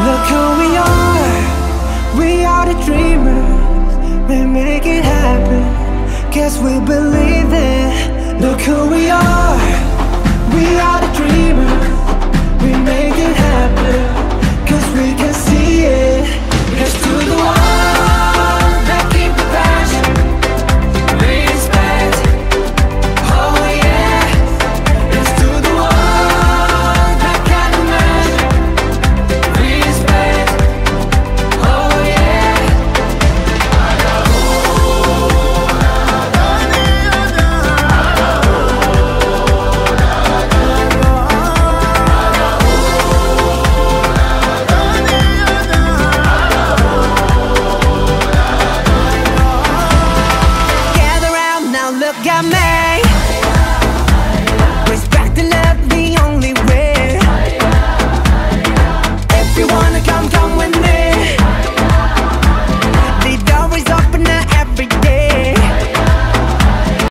Look who we are the dreamers, we make it happen, guess we believe it. Look who we are the dreamers.